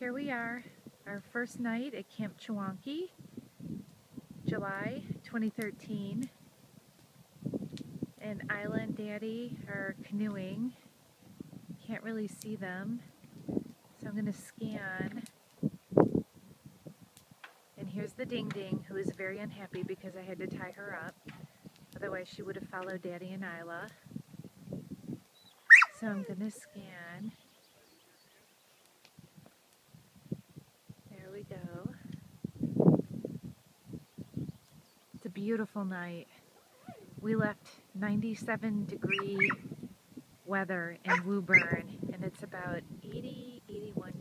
here we are, our first night at Camp Chewonki, July 2013, and Isla and Daddy are canoeing. Can't really see them, so I'm going to scan. And here's the Ding Ding, who is very unhappy because I had to tie her up. Otherwise she would have followed Daddy and Isla. So I'm going to scan. There we go. It's a beautiful night. We left 97-degree weather in Woburn, and it's about 80, 81